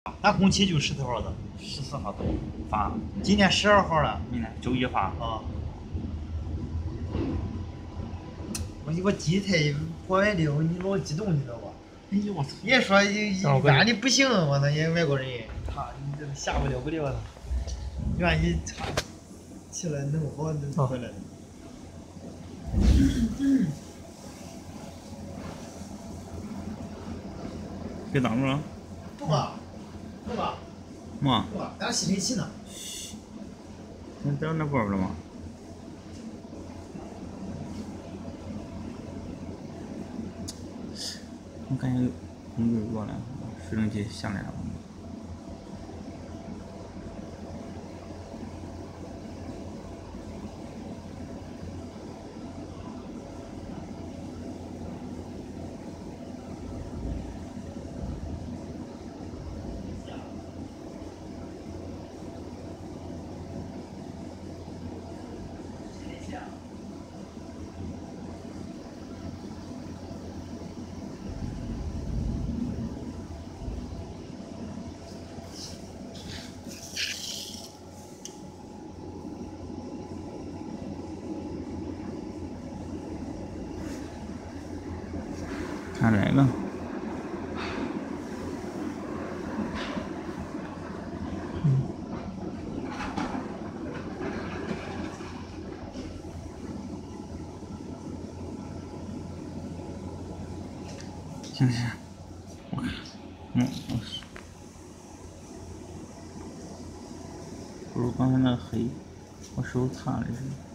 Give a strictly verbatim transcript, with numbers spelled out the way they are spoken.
咱工期就十多号的， 十四号都发， 今天十二号了。 明天周一发。 啊。我我鸡腿国外的，你老激动，你知道吧？ 哎呦我操！ 也说一般的不行，我操，人外国人，他你这下不了不了他，愿意他起来弄好就回来了。 别挡住了。 不吧，不吧， 嘛？ 不吧，咱吸尘器呢？ 那在那边了吗？我感觉工具过来，水蒸气下来了。看这个，嗯，行行，我看，嗯，我不如刚才那黑，我手擦的是。